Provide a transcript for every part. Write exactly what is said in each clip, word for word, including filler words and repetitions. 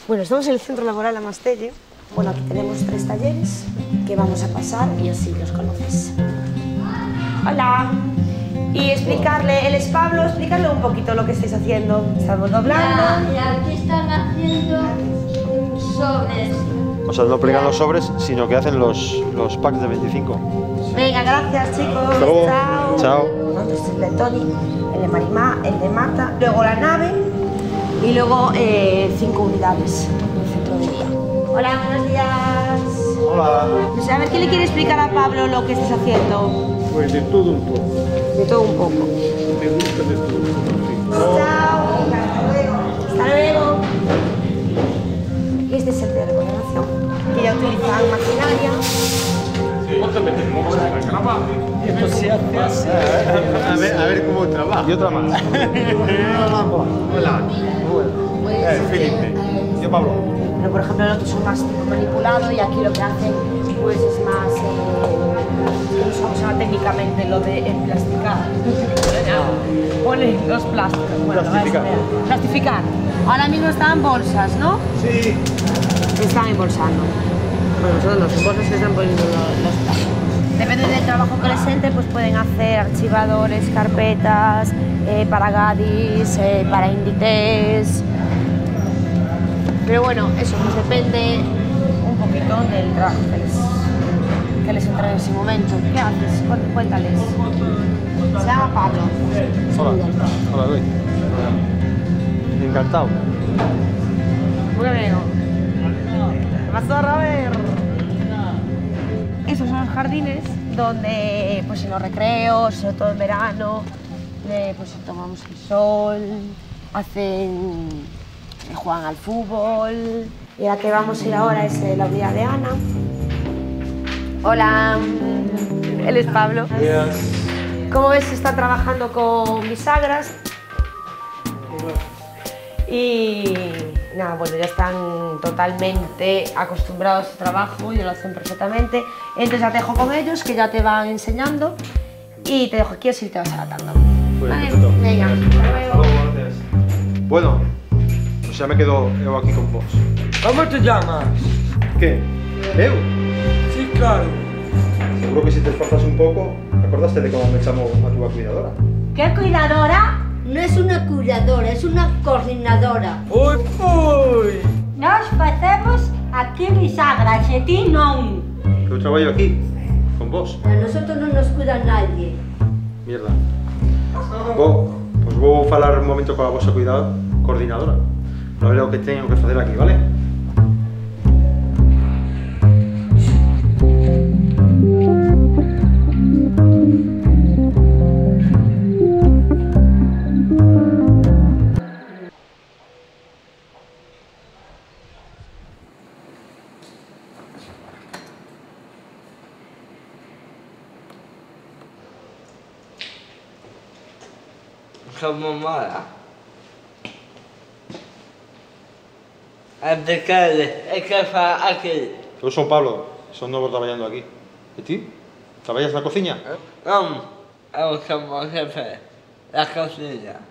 Bueno, estamos en el Centro Laboral Amastelle. Bueno, aquí tenemos tres talleres que vamos a pasar y así los conoces. Hola. Y explicarle, él es Pablo, explicarle un poquito lo que estáis haciendo. Estamos doblando. Y aquí están haciendo sobres. O sea, no plegan los sobres, sino que hacen los, los packs de veinticinco. Venga, gracias chicos. Hasta luego. Chao. Chao. Este es el de Tony, el de Marimá, el de Marta, luego la nave y luego eh, cinco unidades en el centro de día. Hola, buenos días. Hola. No sé, a ver, ¿qué le quiere explicar a Pablo lo que estás haciendo? Pues de todo un poco. De todo un poco. Me gusta de todo un poco, sí. Chao. Hasta luego. Hasta luego. Y este es el de remodelación, que ya utilizan maquinaria. Esto se hace a ver, a ver cómo trabaja. Y otra más. Hola. Eh, Felipe. Yo, Pablo. Pero por ejemplo, los otros son más tipo manipulado y aquí lo que hacen pues es más, eh, usamos ahora técnicamente lo de emplasticar. Ponen los plásticos. Bueno, Plastificar. Plastificar. Ahora mismo están en bolsas, ¿no? Sí. Se están embolsando. Bueno, son los bolsas que están poniendo los, los plásticos. Depende del trabajo que les entre, pues pueden hacer archivadores, carpetas, eh, para Gadis, eh, para Inditex. Pero bueno, eso pues depende un poquito del trabajo que les, que les entre en ese momento. ¿Qué haces? Cuéntales. Se llama Pablo. Hola. Hola, Luis. Encantado. Muy bien. Vas a ver. Esos son los jardines donde pues en los recreos, sobre todo en verano, eh, pues tomamos el sol, hacen, juegan al fútbol. Y la que vamos a ir ahora es eh, la unidad de Ana. Hola, él es Pablo. Gracias. Como ves, está trabajando con bisagras. Y nada, bueno, ya están totalmente acostumbrados a este trabajo, ya lo hacen perfectamente. Entonces ya te dejo con ellos, que ya te van enseñando. Y te dejo aquí así te vas adaptando. Pues, Vale, perfecto. venga, hasta luego. Gracias. Bueno, pues ya me quedo eu aquí con vos. ¿Cómo te llamas? ¿Qué? ¿Eu? Sí, claro. Seguro que si te esforzas un poco, ¿te acordaste de cómo me llamo a tu cuidadora? ¿Qué cuidadora? No es una cuidadora, es una coordinadora. Uy, uy. Nos facemos aquí bisagras, e ti non. Que eu traballo aquí, con vos. A nosotros non nos cuida nadie. Mierda. Vou, pues vou falar un momento coa vosa cuidado, coordinadora. A ver o que teño que facer aquí, vale? Somos mala. Explicarle, é que fa aquí. Eu son Pablo, son novo traballando aquí. E ti? Traballas na cociña? Non, eu somos jefe da cocina.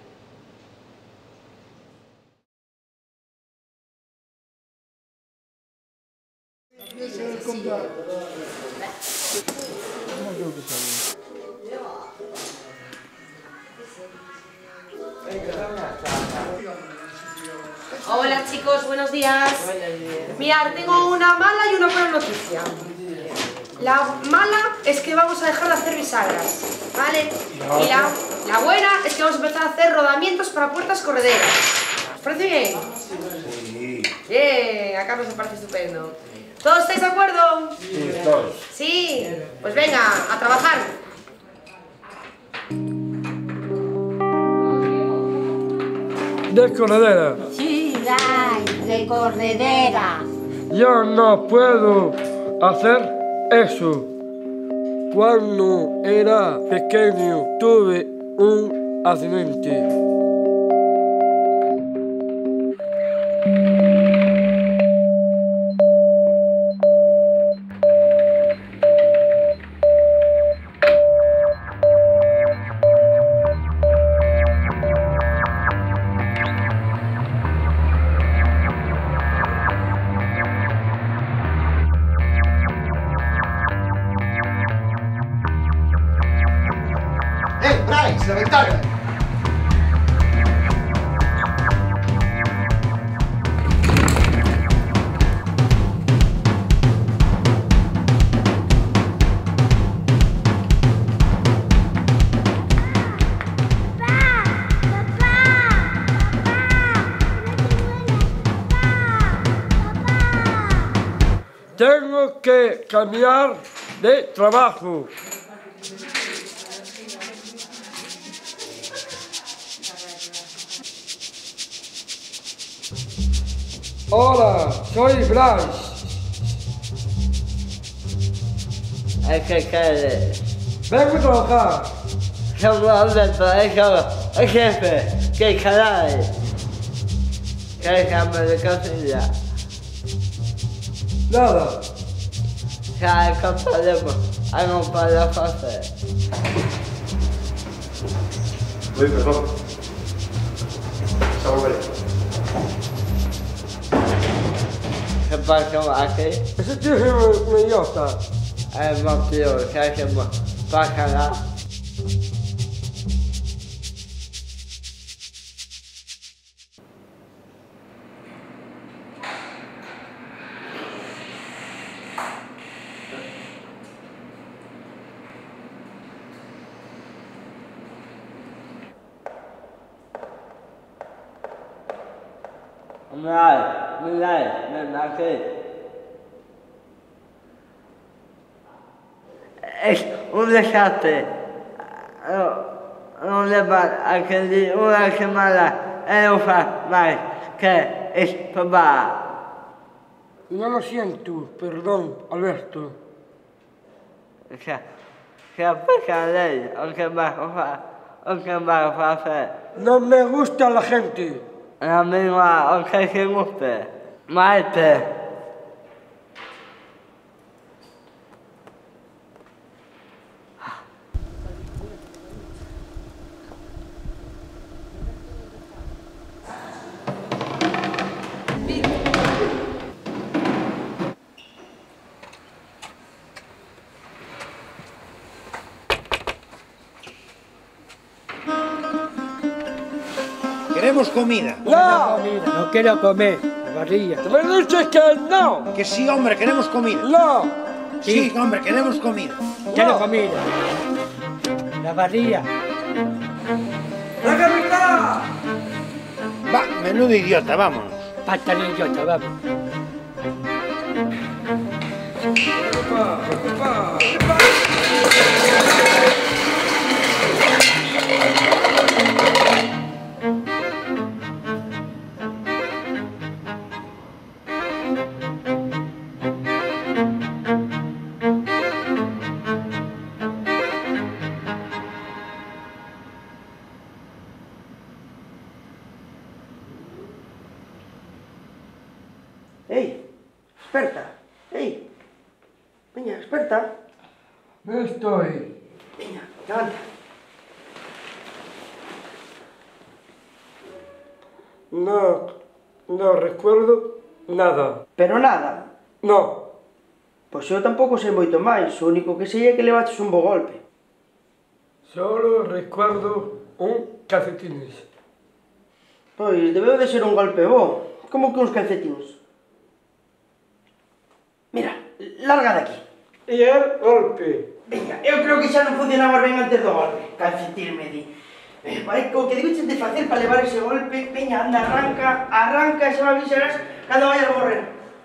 Hola chicos, buenos días. Mirad, tengo una mala y una buena noticia. La mala es que vamos a dejar de hacer bisagras, ¿vale? Y la, la buena es que vamos a empezar a hacer rodamientos para puertas correderas. ¿Os parece bien? Sí. Bien, a Carlos me parece estupendo. ¿Todos estáis de acuerdo? Sí, todos. Sí. Pues venga, a trabajar. De corredera. Sí, ay, de corredera. Yo no puedo hacer eso. Cuando era pequeño tuve un accidente. tengo que cambiar de trabajo. Hola, soy Blas. ¿A qué quieres? Vengo a trabajar. Somos Alberto, es como el jefe. ¿Qué caray? ¿Qué cambio de cocina? Nada. Ya comparemos algo para hacer. Uy, perdón. Ya volveré. ¿Qué pasó aquí? Ese tío es un idiota. El motivo que hacemos para cagar. Mira, mira, ven aquí. Es un desastre. No, no le va a querer una semana en un más que es papá. No lo siento, perdón, Alberto. O sea, que aplica la ley, aunque más aunque más va a hacer. No me gusta la gente. La misma, aunque se guste. Maite. Queremos comida. ¡No! No quiero comer, Barilla. Me dices que no. Que sí, hombre, queremos comida. No. Sí, hombre, queremos comida. Quiero No. comida. La Barilla. ¡La capital! Va, menudo idiota, vámonos. Pata de idiota, vamos. ¡Ey! ¡Desperta! ¡Ey! Veña, desperta. No estoy. Veña, levanta. No, no recuerdo nada. Pero nada. No. Pois eu tampouco sei moito máis. O único que sei é que levaches un bo golpe. Solo recuerdo un calcetines. Pois debeu de ser un golpe bo. Como que uns calcetines? Mira, larga de aquí. E el golpe. Venga, eu creo que xa non funcionaba ben antes do golpe. Calcetín me di. Eh, vai, co que debiches de facer para levar ese golpe, veña, anda, arranca, arranca, e xa me avisarás cando vayas a morrer.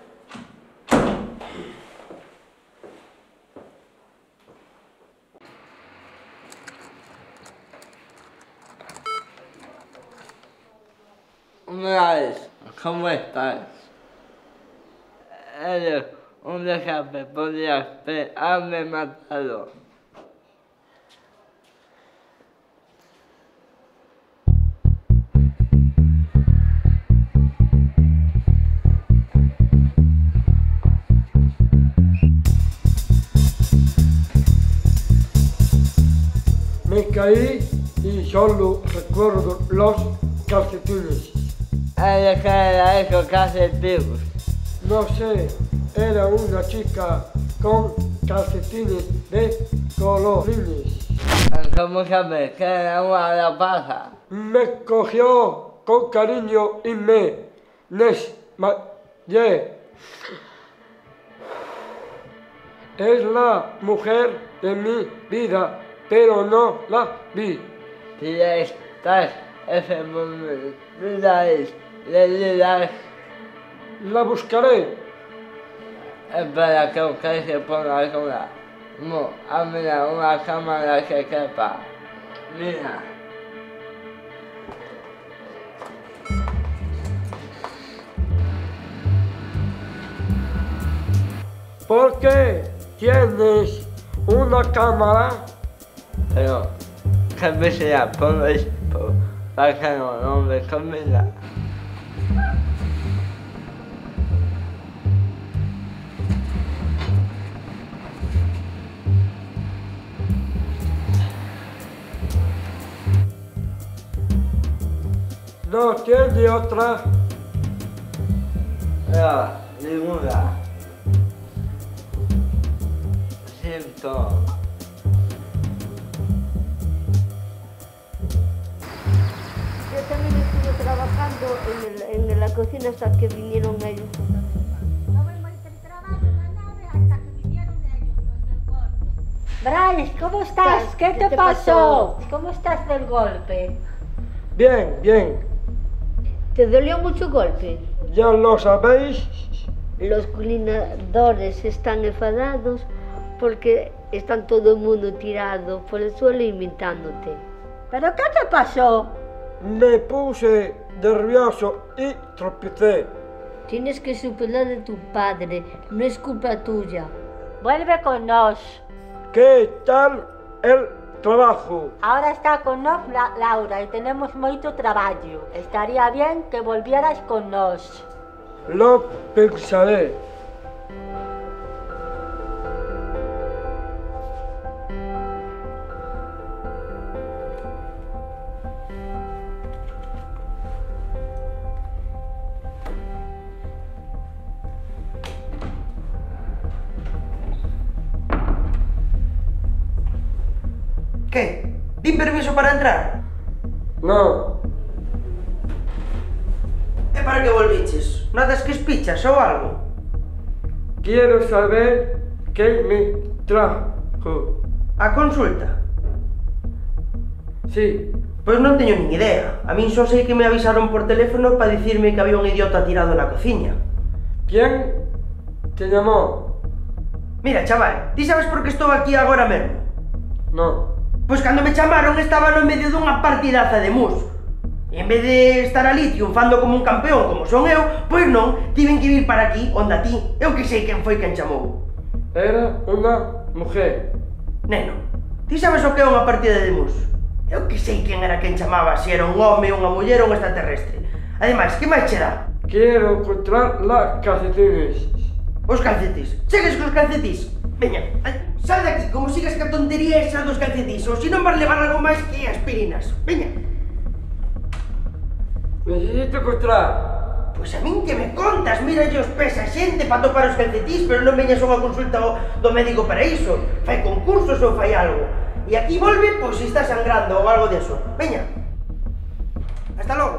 Mira, ¿cómo estás? Eres un desastre, podrías haberme matado. Me caí y solo recuerdo los calcetines. Eres que era eso calcetines. No sé, era una chica con calcetines de colorines. ¿Cómo sabes que era una rapaza? Me cogió con cariño y me desmayé. Es la mujer de mi vida, pero no la vi. Si estás ese momento, mira, le dirás, La buscaré. espera que usted se ponga una, no, ah, mira, una cámara que quepa. Mira. ¿Por qué tienes una cámara? Pero, ¿qué me se la pones para que no, no me comida? No tiene otra. No, ninguna. Siento. Yo también estuve trabajando en, el, en la cocina hasta que vinieron ellos. Bryce, ¿cómo estás? ¿Qué, ¿Qué te, te pasó? pasó? ¿Cómo estás del golpe? Bien, bien. ¿Te dolió mucho golpe? Ya lo sabéis. Los culinadores están enfadados porque están todo el mundo tirado por el suelo imitándote. ¿Pero qué te pasó? Me puse nervioso y tropecé. Tienes que superar de tu padre, no es culpa tuya. Vuelve con nos. ¿Qué tal el trabajo? Ahora está con nos la Laura y tenemos moito traballo. Estaría bien que volvieras con nos. Lo pensaré. ¿Qué? ¿Din permiso para entrar? No, E para que volviches? Notas que espichas ou algo? quiero saber qué me trajo. A consulta? Sí, Pois non teño nin idea. A min só sei que me avisaron por teléfono para dicirme que había un idiota tirado na cociña. ¿quién te llamó? Mira, chaval, ti sabes por que estou aquí agora mesmo? No. Pois cando me chamaron estaba no medio dunha partidaza de mus. E en vez de estar ali triunfando como un campeón como son eu, pois non, tiven que vir para aquí, onde a ti. Eu que sei quen foi quen chamou. Era una mujer. Neno, ti sabes o que é unha partida de mus? Eu que sei quen era quen chamaba, se era un home, unha muller ou un extraterrestre. Ademais, que máis che dá? Quiero encontrar las calcetines. Os calcetís. Chegues cos calcetís. Veña, sal de aquí, como sigas ca tontería esa dos calcetís, ou se non vas levar algo máis que aspirinas. Veña. Necesito encontrar. Pois a min que me contas, mira os pés a xente para topar os calcetís, pero non veñas a unha consulta do médico para iso. Fai concursos ou fai algo. E aquí volve, pois se está sangrando ou algo de eso. Veña. Hasta logo.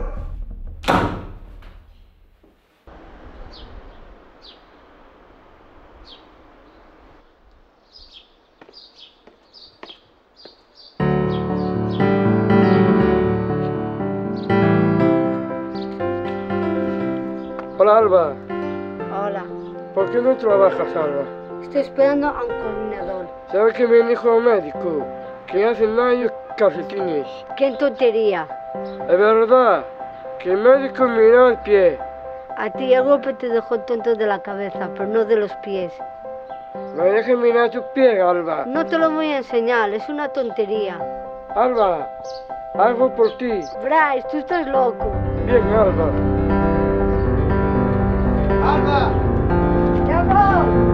Hola, Alba. Hola, ¿Por qué no trabajas, Alba? estoy esperando a un coordinador. ¿Sabes que me dijo un médico que hacen daño calcetines? ¡Qué tontería! Es verdad que el médico miró el pie. A ti el golpe te dejó tonto de la cabeza, pero no de los pies. Me dejes mirar tu pie, Alba. No te lo voy a enseñar, es una tontería. Alba, algo por ti. Bryce, tú estás loco. Bien, Alba. Alba. ¡Ya voy!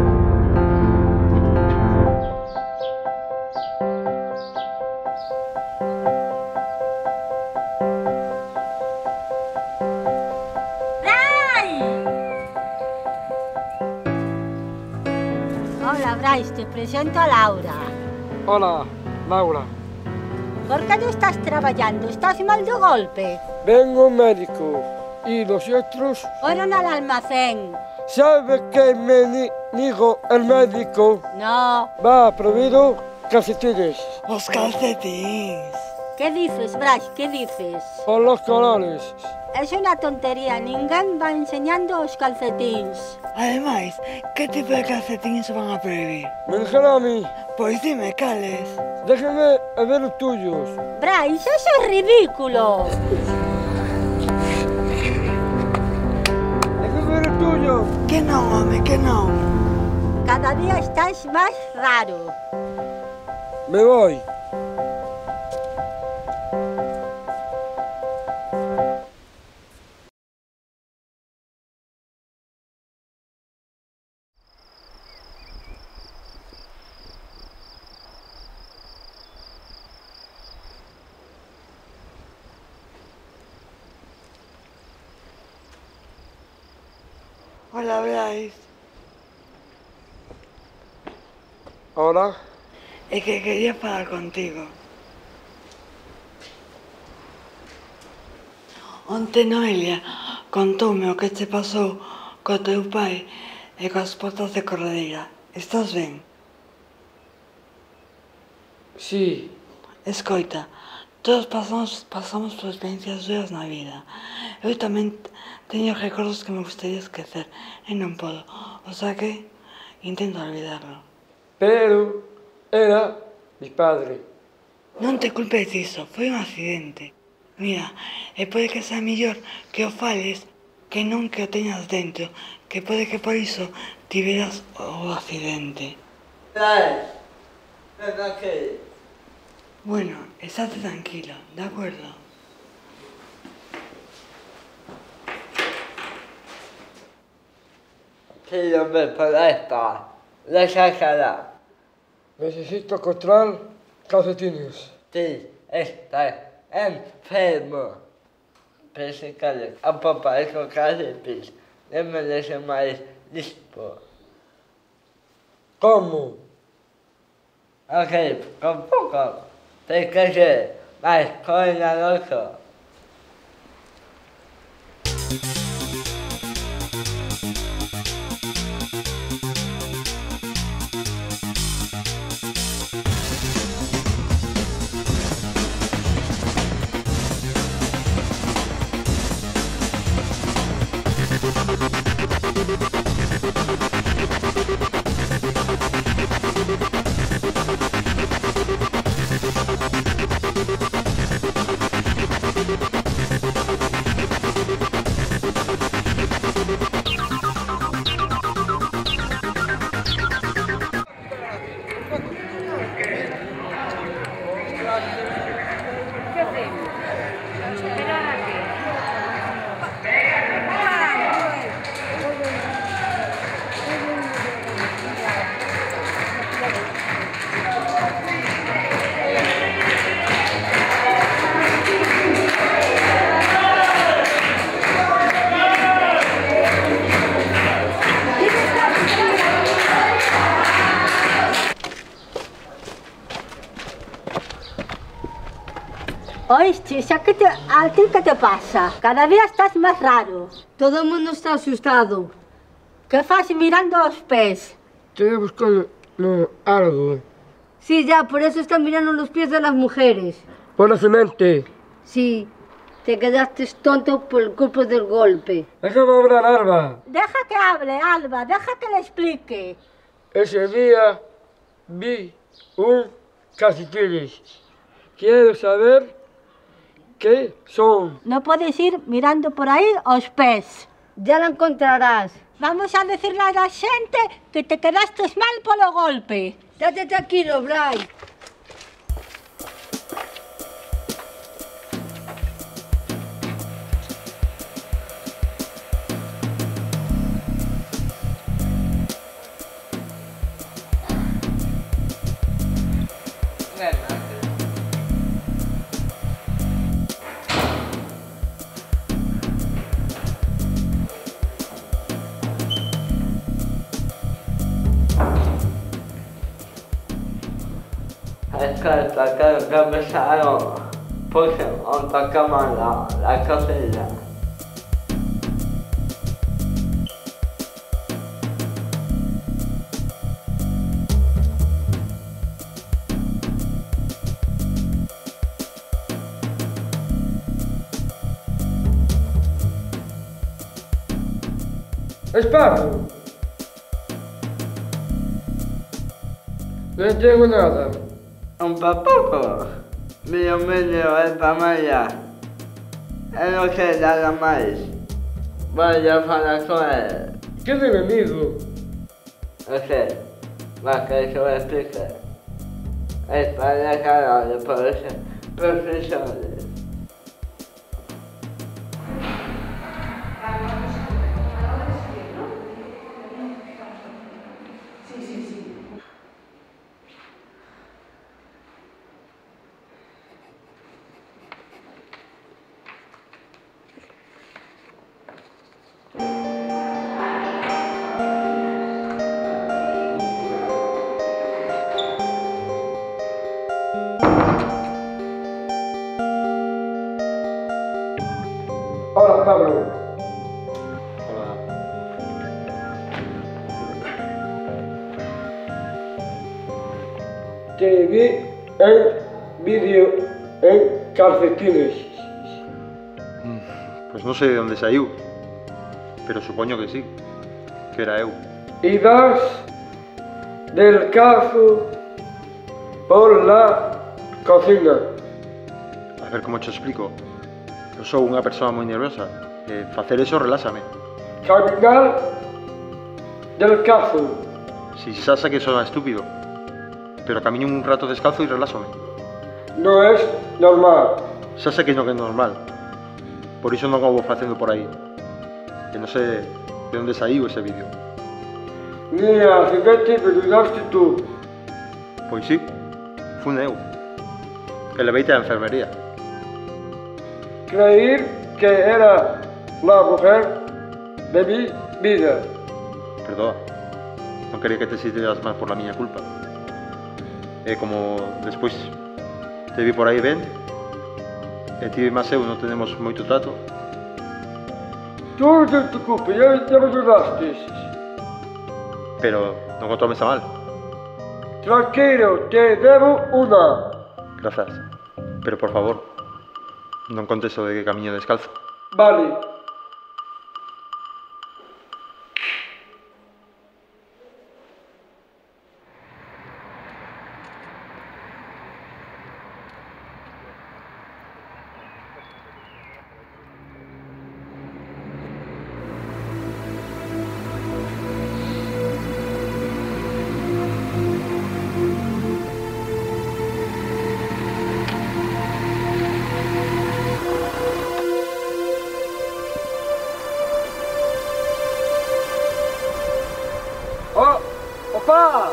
Hola, Bryce, te presento a Laura. Hola, Laura. ¿Por qué no estás trabajando? ¿Estás mal de golpe? Vengo médico y los otros. Fueron al almacén. ¿Sabe qué me di- dijo el médico? No. Va, prohibido calcetines. Los calcetines. ¿Qué dices, Bryce? ¿Qué dices? Por los colores. Es una tontería, ninguén va enseñando os calcetins. Ademais, que tipo de calcetines van a prohibir? Me dijeron a mí. Pois dime cales. Déjenme ver los tuyos. Bryce, eso es ridículo. Déjenme ver el tuyo. Que non, home, que non. Cada día estás más raro. Me voy. Hola, Bryce. Hola. É que quería falar contigo. Onte Noelia contoume o que che pasou co teu pai e coas portas de corredeira. Estás ben? Sí. Escoita, todos pasamos, pasamos por experiencias duras na vida. Eu tamén teño recordos que me gustaría esquecer e non podo. O sea que intento olvidarlo. Pero era mi padre. Non te culpes diso, foi un accidente. Mira, e pode que sea mellor que o fales que non que o teñas dentro, que pode que por iso tiveras o accidente. Dale, ven aquí. Bueno, estate tranquilo, de acuerdo? Sí, hombre, por esta. Déjala. Necesito encontrar calcetines. Sí, está enfermo. Pescale a papá con calcetines. Déme ese más listo. ¿Cómo? Ok, con poco. Te que más con el ojo. Oíste, ¿a, qué te, ¿a ti qué te pasa? Cada día estás más raro. Todo el mundo está asustado. ¿Qué estás mirando los pies? Estoy buscando no, algo. Sí, ya, por eso están mirando los pies de las mujeres. Por la semente. Sí, te quedaste tonto por el culpa del golpe. Déjame hablar, Alba. Deja que hable, Alba, deja que le explique. Ese día vi un calcetines. Quiero saber qué son. No puedes ir mirando por ahí os pies. Ya la encontrarás. Vamos a decirle a la gente que te quedaste mal por el golpe. Date tranquilo, Bryce. Escolta, que, que empezaron, puse otra cámara, la cocina. Espacio. No tengo nada. Un pouco. Meu medio é para amanhã. Eu não quero nada mais. Vaya falar com ele. Que inimigo? Ok. Vai que eu explicar. É para caralho, poxa. Professores. Hola, Pablo. Hola. Te vi en vídeo en calcetines. Pues no sé de dónde saiu, pero supoño que sí, que era eu. Y vas del caso por la cocina. A ver como te explico. Eu sou unha persoa moi nerviosa e facer eso relásame. Caminar del caso. Si xa que son estúpido, pero camiño un rato descalzo e relásame. No es normal. Xa sei que non é normal, por iso non o vou facendo por aí. E non sei de onde saiu ese vídeo. Mira, accidente me ayudaste tú. Pois sí, fun eu. Que leveite á enfermería. Creí que era la mujer de mi vida. Perdoa, non quería que te sintieras mal por la miña culpa. E como despois te vi por aí ben, e ti e máis eu non tenemos moito trato. Tú non te preocupes, ya, ya me ayudaste. Pero non o tomes a mal. Tranquilo, te debo una. Grazas. Pero por favor, non contes o de que camiño descalzo. Vale. Oh, papá.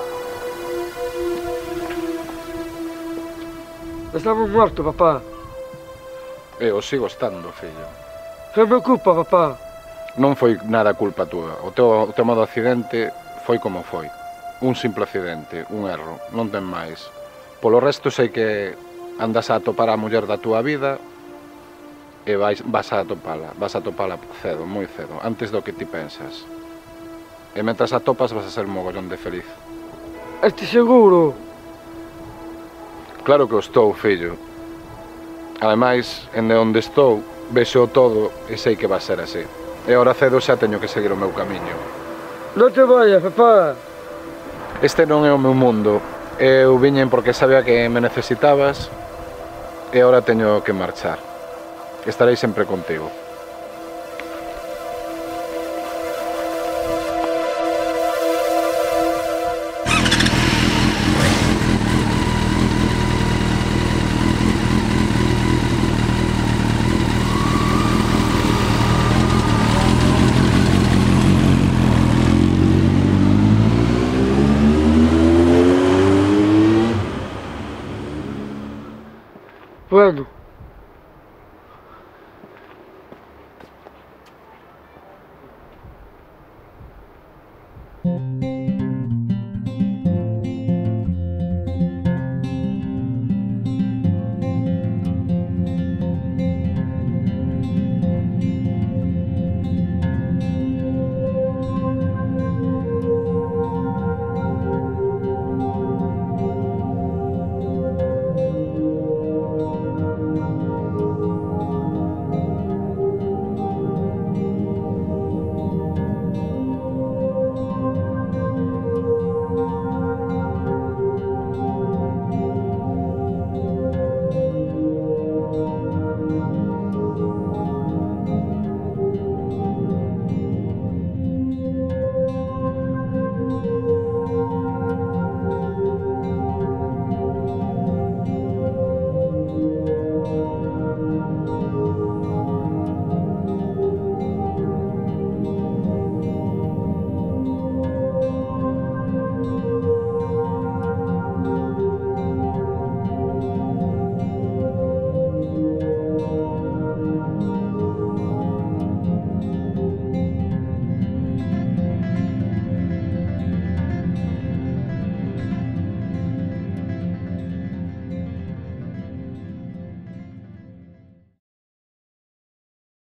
Estamos muertos, papá. Eu sigo estando, fillo. Que me culpa, papá? Non foi nada culpa túa. O teu, o teu modo accidente foi como foi. Un simple accidente, un erro, non ten máis. Polo resto sei que andas a atopar a muller da túa vida e vais, vas a atopala, vas a atopala cedo, moi cedo, antes do que ti pensas. E mentras atopas vas a ser mogollón de feliz. Este seguro? Claro que o estou, fillo. Ademais, ende onde estou, vexo todo e sei que va a ser así. E ahora cedo xa teño que seguir o meu camiño. Non te vayas, papá. Este non é o meu mundo. Eu viñen porque sabía que me necesitabas e ahora teño que marchar. Estarei sempre contigo. Bueno.